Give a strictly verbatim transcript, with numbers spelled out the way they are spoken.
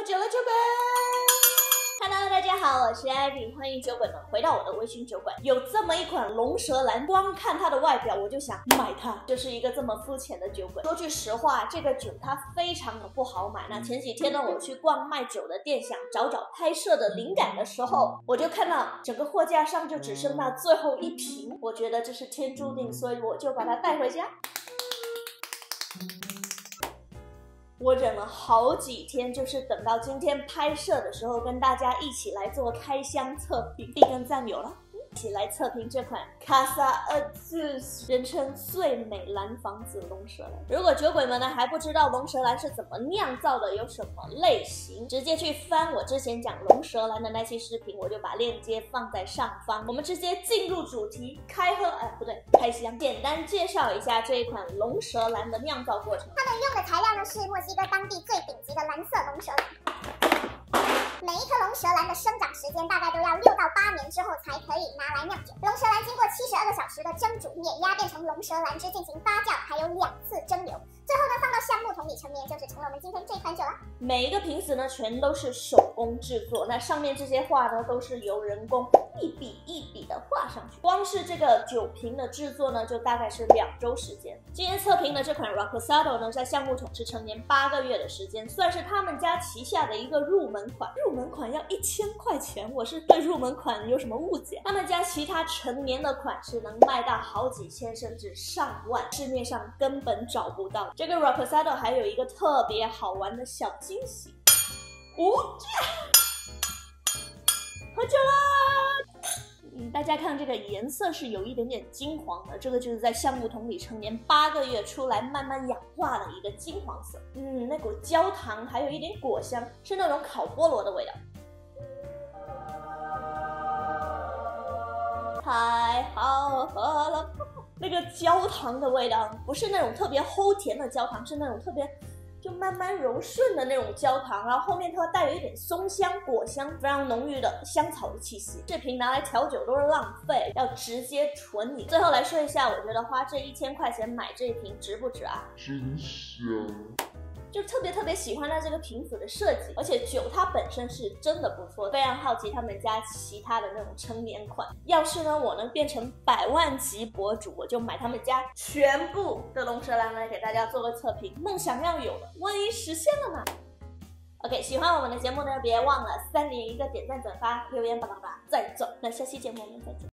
喝酒了，酒鬼 ！Hello， 大家好，我是 Abby， 欢迎酒鬼们回到我的微醺酒馆。有这么一款龙舌兰，光看它的外表我就想买它，就是一个这么肤浅的酒鬼。说句实话，这个酒它非常的不好买。那前几天呢，我去逛卖酒的店，想找找拍摄的灵感的时候，我就看到整个货架上就只剩那最后一瓶，我觉得这是天注定，所以我就把它带回家。我忍了好几天，就是等到今天拍摄的时候，跟大家一起来做开箱测评。第一根赞有了，一起来测评这款 Casa Azul， 人称最美蓝房子龙舌兰。如果酒鬼们呢还不知道龙舌兰是怎么酿造的，有什么类型，直接去翻我之前讲龙舌兰的那期视频，我就把链接放在上方。我们直接进入主题，开喝，哎不对，开箱。简单介绍一下这一款龙舌兰的酿造过程。 他们用的材料呢是墨西哥当地最顶级的蓝色龙舌兰。每一颗龙舌兰的生长时间大概都要六到八年之后才可以拿来酿酒。龙舌兰经过七十二个小时的蒸煮、碾压，变成龙舌兰汁进行发酵，还有两次蒸馏，最后呢放到橡木桶里陈年，就是成了我们今天这款酒了。 每一个瓶子呢全都是手工制作，那上面这些画呢都是由人工一笔一笔的画上去。光是这个酒瓶的制作呢，就大概是两周时间。今天测评的这款 Reposado 呢，在橡木桶是陈年八个月的时间，算是他们家旗下的一个入门款。入门款要一千块钱，我是对入门款有什么误解？他们家其他陈年的款式能卖到好几千甚至上万，市面上根本找不到。这个 Reposado 还有一个特别好玩的小惊喜，哦，喝酒啦！嗯，大家看这个颜色是有一点点金黄的，这个就是在橡木桶里陈年八个月出来慢慢氧化的一个金黄色。嗯，那股焦糖还有一点果香，是那种烤菠萝的味道。太好喝了！那个焦糖的味道不是那种特别齁甜的焦糖，是那种特别就慢慢柔顺的那种焦糖，然后后面它会带有一点松香、果香，非常浓郁的香草的气息。这瓶拿来调酒都是浪费，要直接纯饮。最后来说一下，我觉得花这一千块钱买这一瓶值不值啊？ 真香！ 就特别特别喜欢它这个瓶子的设计，而且酒它本身是真的不错，非常好奇他们家其他的那种陈年款。要是呢我能变成百万级博主，我就买他们家全部的龙舌兰来给大家做个测评，梦想要有了，万一实现了呢？ OK， 喜欢我们的节目呢，别忘了三连一个点赞、转发、留言，叭叭叭，再走。那下期节目我们再见。